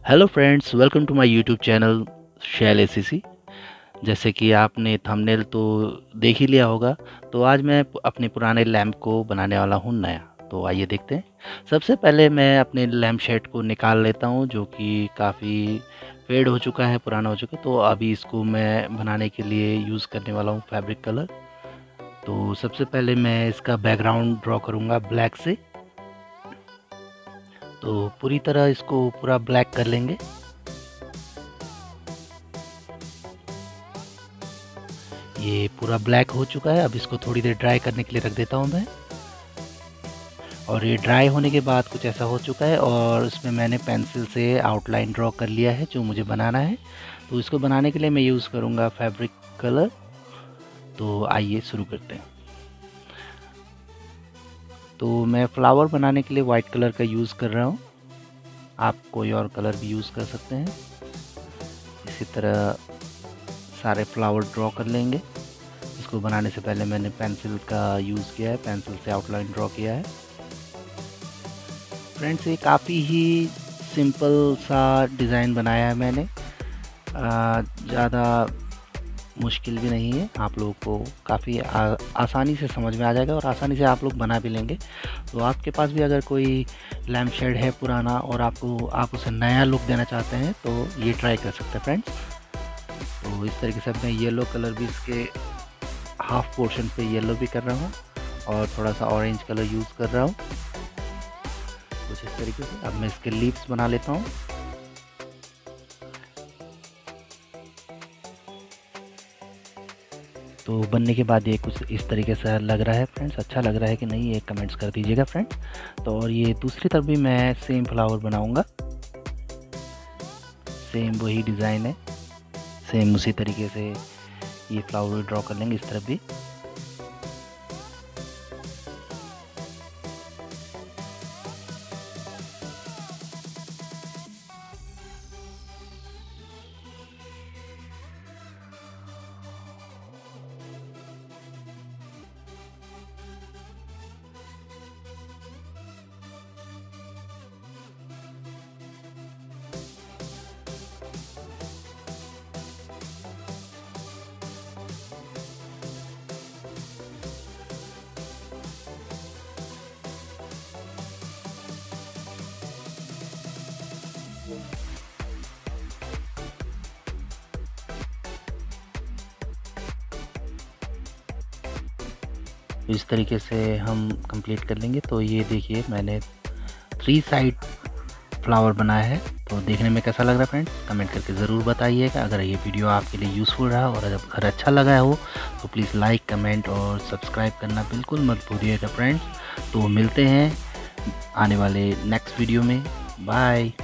Hello friends, welcome to my YouTube channel Shail ACC. जैसे कि आपने थंबनेल तो देख ही लिया होगा। तो आज मैं अपने पुराने लैंप को बनाने वाला हूँ नया। तो आइए देखते हैं। सबसे पहले मैं अपने लैंप शेड को निकाल लेता हूँ, जो कि काफ़ी फेड हो चुका है, पुराना हो चुका है। तो अभी इसको मैं बनाने के लिए यूज़ करने वाला हूँ फैब्रिक कलर। तो सबसे पहले मैं इसका बैकग्राउंड ड्रॉ करूँगा ब्लैक से। तो पूरी तरह इसको पूरा ब्लैक कर लेंगे। ये पूरा ब्लैक हो चुका है। अब इसको थोड़ी देर ड्राई करने के लिए रख देता हूँ मैं। और ये ड्राई होने के बाद कुछ ऐसा हो चुका है, और इसमें मैंने पेंसिल से आउटलाइन ड्रॉ कर लिया है जो मुझे बनाना है। तो इसको बनाने के लिए मैं यूज़ करूँगा फैब्रिक कलर। तो आइए शुरू करते हैं। तो मैं फ्लावर बनाने के लिए वाइट कलर का यूज़ कर रहा हूँ। आप कोई और कलर भी यूज़ कर सकते हैं। इसी तरह सारे फ्लावर ड्रॉ कर लेंगे। इसको बनाने से पहले मैंने पेंसिल का यूज़ किया है, पेंसिल से आउटलाइन ड्रॉ किया है। फ्रेंड्स, ये काफ़ी ही सिंपल सा डिज़ाइन बनाया है मैंने। ज़्यादा मुश्किल भी नहीं है। आप लोगों को काफ़ी आसानी से समझ में आ जाएगा और आसानी से आप लोग बना भी लेंगे। तो आपके पास भी अगर कोई लैम्प शेड है पुराना और आप उसे नया लुक देना चाहते हैं तो ये ट्राई कर सकते हैं फ्रेंड्स। तो इस तरीके से मैं येलो कलर भी इसके हाफ पोर्शन पे येलो भी कर रहा हूँ और थोड़ा सा ऑरेंज कलर यूज़ कर रहा हूँ कुछ इस तरीके से। अब मैं इसके लीव्स बना लेता हूँ। तो बनने के बाद ये कुछ इस तरीके से लग रहा है फ्रेंड्स। अच्छा लग रहा है कि नहीं, ये कमेंट्स कर दीजिएगा फ्रेंड्स। तो और ये दूसरी तरफ भी मैं सेम फ्लावर बनाऊंगा। सेम वही डिज़ाइन है, सेम उसी तरीके से ये फ्लावर ड्रॉ कर लेंगे इस तरफ भी। तो इस तरीके से हम कंप्लीट कर लेंगे। तो ये देखिए, मैंने 3 साइड फ्लावर बनाया है। तो देखने में कैसा लग रहा है फ्रेंड्स, कमेंट करके ज़रूर बताइएगा। अगर ये वीडियो आपके लिए यूज़फुल रहा और अगर अच्छा लगा हो तो प्लीज़ लाइक, कमेंट और सब्सक्राइब करना बिल्कुल मत भूलिएगा फ्रेंड्स। तो मिलते हैं आने वाले नेक्स्ट वीडियो में। बाय।